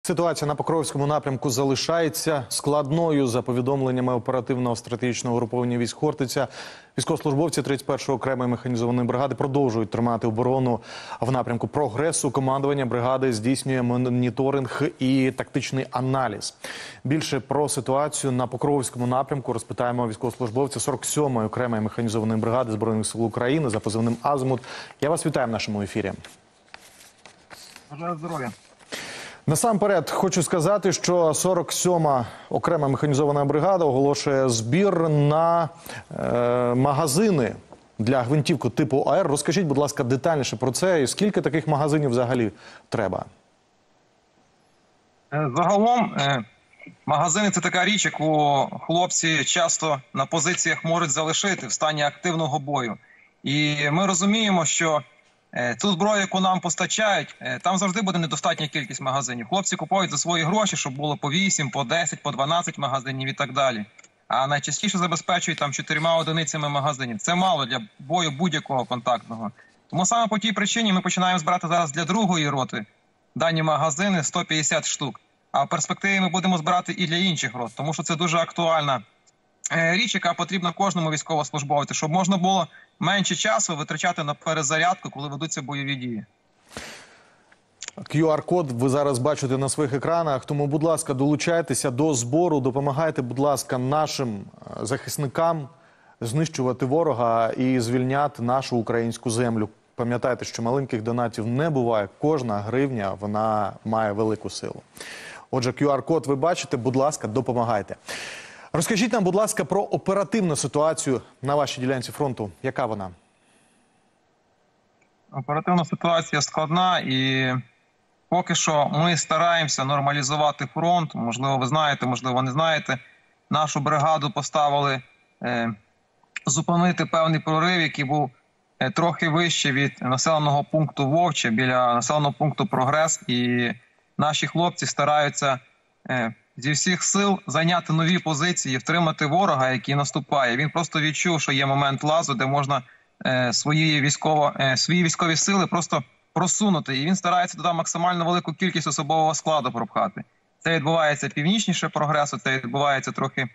Ситуація на Покровському напрямку залишається складною. За повідомленнями оперативного стратегічного угруповання військ «Хортиця», військовослужбовці 31-ї окремої механізованої бригади продовжують тримати оборону в напрямку прогресу. Командування бригади здійснює моніторинг і тактичний аналіз. Більше про ситуацію на Покровському напрямку розпитаємо військовослужбовця 47-ї окремої механізованої бригади Збройних сил України за позивним «Азимут». Я вас вітаю в нашому ефірі. Бажаю здоров'я. Насамперед хочу сказати, що 47-ма окрема механізована бригада оголошує збір на магазини для гвинтівки типу АР. Розкажіть, будь ласка, детальніше про це і скільки таких магазинів взагалі треба? Загалом магазини – це така річ, яку хлопці часто на позиціях можуть залишити в стані активного бою. І ми розуміємо, що ту зброю, яку нам постачають, там завжди буде недостатня кількість магазинів. Хлопці купують за свої гроші, щоб було по 8, по 10, по 12 магазинів і так далі. А найчастіше забезпечують там 4 одиницями магазинів. Це мало для бою будь-якого контактного. Тому саме по тій причині ми починаємо збирати зараз для другої роти дані магазини 150 штук. А в перспективі ми будемо збирати і для інших рот, тому що це дуже актуальна річ, яка потрібна кожному військовослужбовцю, щоб можна було менше часу витрачати на перезарядку, коли ведуться бойові дії. QR-код ви зараз бачите на своїх екранах, тому, будь ласка, долучайтеся до збору, допомагайте, будь ласка, нашим захисникам знищувати ворога і звільняти нашу українську землю. Пам'ятайте, що маленьких донатів не буває, кожна гривня, вона має велику силу. Отже, QR-код ви бачите, будь ласка, допомагайте. Розкажіть нам, будь ласка, про оперативну ситуацію на вашій ділянці фронту. Яка вона? Оперативна ситуація складна і поки що ми стараємося нормалізувати фронт. Можливо, ви знаєте, можливо, не знаєте. Нашу бригаду поставили зупинити певний прорив, який був трохи вище від населеного пункту Вовче, біля населеного пункту Прогрес. І наші хлопці стараються зі всіх сил зайняти нові позиції, втримати ворога, який наступає. Він просто відчув, що є момент лазу, де можна свої військові сили просто просунути. І він старається туди максимально велику кількість особового складу пропхати. Це відбувається північніше Прогресу, це відбувається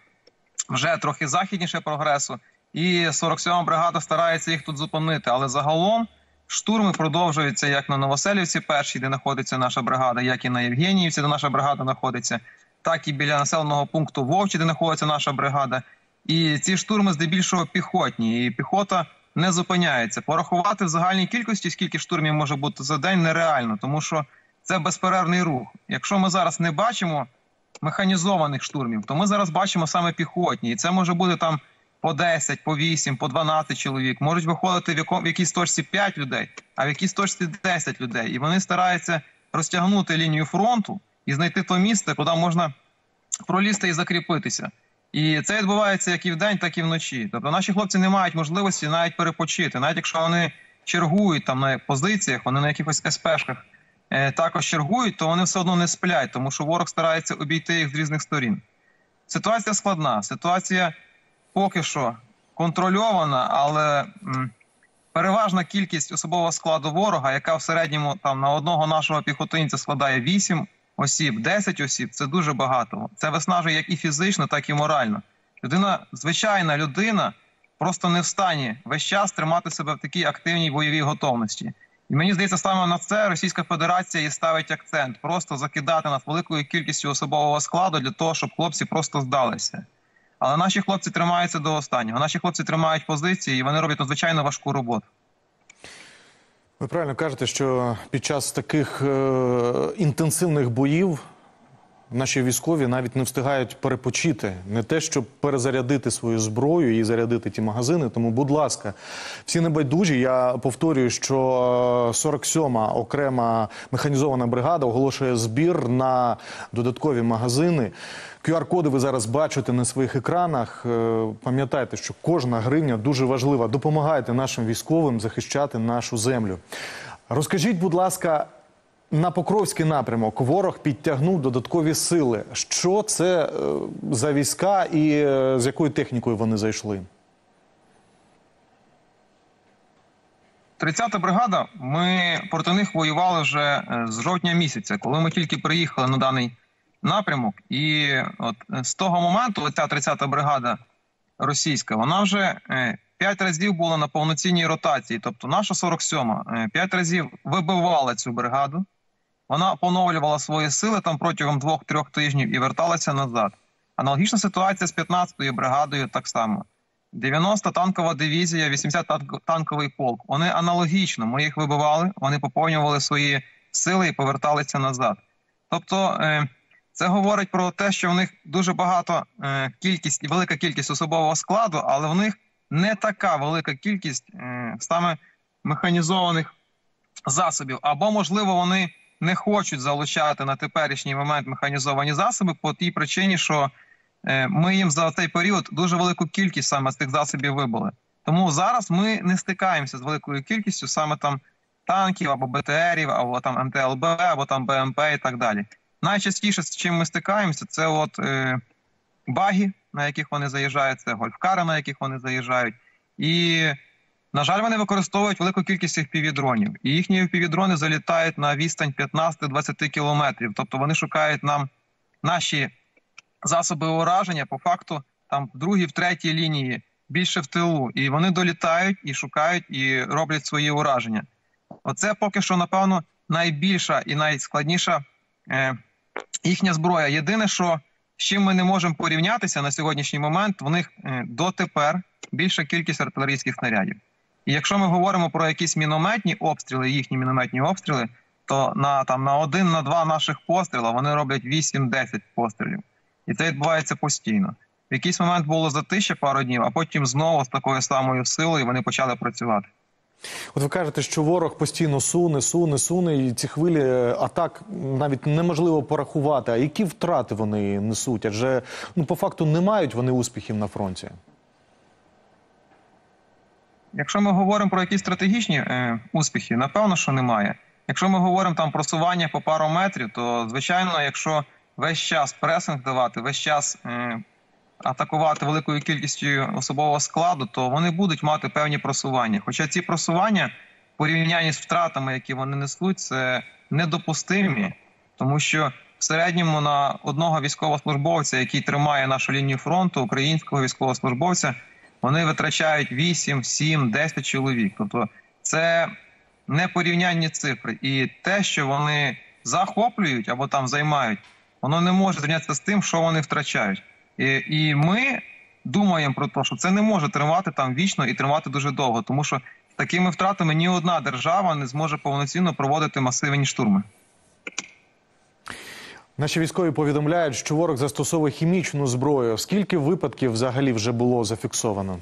вже трохи західніше Прогресу. І 47-ма бригада старається їх тут зупинити. Але загалом штурми продовжуються як на Новоселівці першій, де знаходиться наша бригада, як і на Євгеніївці, де наша бригада знаходиться, так і біля населеного пункту Вовчі, де знаходиться наша бригада. І ці штурми здебільшого піхотні, і піхота не зупиняється. Порахувати в загальній кількості, скільки штурмів може бути за день, нереально, тому що це безперервний рух. Якщо ми зараз не бачимо механізованих штурмів, то ми зараз бачимо саме піхотні. І це може бути там по 10, по 8, по 12 чоловік. Можуть виходити в якійсь точці 5 людей, а в якійсь точці 10 людей. І вони стараються розтягнути лінію фронту і знайти то місце, куди можна пролізти і закріпитися. І це відбувається як і вдень, так і вночі. Тобто наші хлопці не мають можливості навіть перепочити. Навіть якщо вони чергують там на позиціях, вони на якихось СПшках також чергують, то вони все одно не сплять, тому що ворог старається обійти їх з різних сторін. Ситуація складна, ситуація поки що контрольована, але переважна кількість особового складу ворога, яка в середньому там на одного нашого піхотинця складає 8 осіб, 10 осіб, це дуже багато. Це виснажує як і фізично, так і морально. Звичайна людина просто не в стані весь час тримати себе в такій активній бойовій готовності. І мені здається, саме на це Російська Федерація і ставить акцент. Просто закидати нас великою кількістю особового складу для того, щоб хлопці просто здалися. Але наші хлопці тримаються до останнього. Наші хлопці тримають позиції і вони роблять надзвичайно важку роботу. Ви правильно кажете, що під час таких інтенсивних боїв наші військові навіть не встигають перепочити. Не те, щоб перезарядити свою зброю і зарядити ті магазини. Тому, будь ласка, всі небайдужі, я повторюю, що 47-ма окрема механізована бригада оголошує збір на додаткові магазини. QR-коди ви зараз бачите на своїх екранах. Пам'ятайте, що кожна гривня дуже важлива. Допомагайте нашим військовим захищати нашу землю. Розкажіть, будь ласка, на Покровський напрямок ворог підтягнув додаткові сили. Що це за війська і з якою технікою вони зайшли? 30-та бригада, ми проти них воювали вже з жовтня місяця, коли ми тільки приїхали на даний напрямок. І от з того моменту оця 30-та бригада російська, вона вже 5 разів була на повноцінній ротації. Тобто наша 47-ма 5 разів вибивала цю бригаду. Вона поновлювала свої сили там протягом 2-3 тижнів і верталася назад. Аналогічна ситуація з 15-ю бригадою так само. 90-та танкова дивізія, 80-танковий полк. Вони аналогічно, ми їх вибивали, вони поповнювали свої сили і поверталися назад. Тобто це говорить про те, що в них дуже велика кількість особового складу, але в них не така велика кількість саме механізованих засобів. Або, можливо, вони не хочуть залучати на теперішній момент механізовані засоби по тій причині, що ми їм за цей період дуже велику кількість саме з тих засобів вибили. Тому зараз ми не стикаємося з великою кількістю саме там танків, або БТРів, або там МТЛБ, або там БМП і так далі. Найчастіше, з чим ми стикаємося, це от баги, на яких вони заїжджають, це гольфкари, на яких вони заїжджають. І, на жаль, вони використовують велику кількість FPV-дронів. І їхні FPV-дрони залітають на відстань 15-20 кілометрів. Тобто вони шукають нам наші засоби ураження, по факту, там в другій, в третій лінії, більше в тилу. І вони долітають, і шукають, і роблять свої ураження. Оце поки що, напевно, найбільша і найскладніша їхня зброя. Єдине, що з чим ми не можемо порівнятися на сьогоднішній момент, в них дотепер більша кількість артилерійських снарядів. І якщо ми говоримо про якісь мінометні обстріли, їхні мінометні обстріли, то на 1, на 2 наших постріла вони роблять 8-10 пострілів. І це відбувається постійно. В якийсь момент було затище пару днів, а потім знову з такою самою силою вони почали працювати. От ви кажете, що ворог постійно суне, і ці хвилі атак навіть неможливо порахувати. А які втрати вони несуть? Адже, по факту, не мають вони успіхів на фронті. Якщо ми говоримо про якісь стратегічні успіхи, напевно, що немає. Якщо ми говоримо там просування по пару метрів, то, звичайно, якщо весь час пресинг давати, весь час атакувати великою кількістю особового складу, то вони будуть мати певні просування. Хоча ці просування, в порівнянні з втратами, які вони несуть, це недопустимі, тому що в середньому на одного військовослужбовця, який тримає нашу лінію фронту, українського військовослужбовця, вони витрачають 8, 7, 10 чоловік. Тобто це непорівнянні цифри. І те, що вони захоплюють або там займають, воно не може зрівнятися з тим, що вони втрачають. І ми думаємо про те, що це не може тривати там вічно і тривати дуже довго, тому що з такими втратами ні одна держава не зможе повноцінно проводити масивні штурми. Наші військові повідомляють, що ворог застосовує хімічну зброю. Скільки випадків взагалі вже було зафіксовано?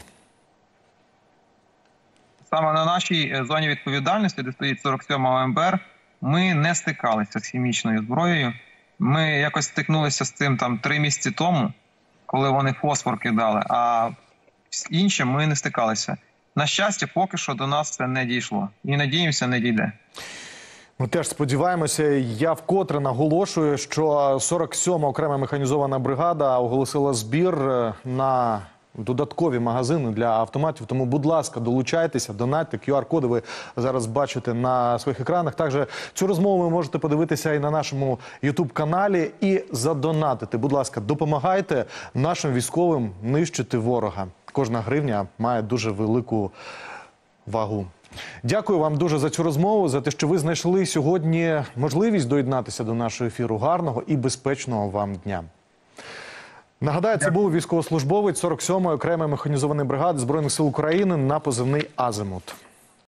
Саме на нашій зоні відповідальності, де стоїть 47-ма ОМБР, ми не стикалися з хімічною зброєю. Ми якось стикнулися з цим 3 місяці тому, коли вони фосфор кидали, а з іншим ми не стикалися. На щастя, поки що до нас це не дійшло. І надіємося, не дійде. Ми теж сподіваємося. Я вкотре наголошую, що 47-ма окрема механізована бригада оголосила збір на додаткові магазини для автоматів. Тому, будь ласка, долучайтеся, донатьте. QR-коди ви зараз бачите на своїх екранах. Також цю розмову ви можете подивитися і на нашому YouTube-каналі і задонатити. Будь ласка, допомагайте нашим військовим нищити ворога. Кожна гривня має дуже велику вагу. Дякую вам дуже за цю розмову, за те, що ви знайшли сьогодні можливість доєднатися до нашого ефіру. Гарного і безпечного вам дня. Нагадаю, це був військовослужбовець 47-ї окремої механізованої бригади Збройних сил України на позивний «Азимут».